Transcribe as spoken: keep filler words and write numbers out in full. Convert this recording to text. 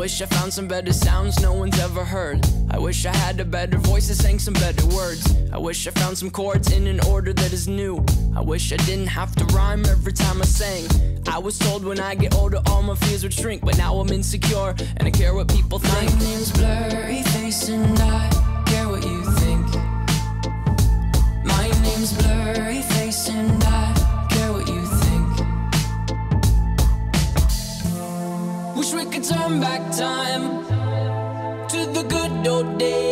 wish I found some better sounds no one's ever heard. I wish I had a better voice that sang some better words. I wish I found some chords in an order that is new. I wish I didn't have to rhyme every time I sang. I was told when I get older all my fears would shrink, but now I'm insecure and I care what people think. My name's Blurry Face and I care what you think. My name's Blurry Face and I care what you think. Wish we could turn back time to the good old days.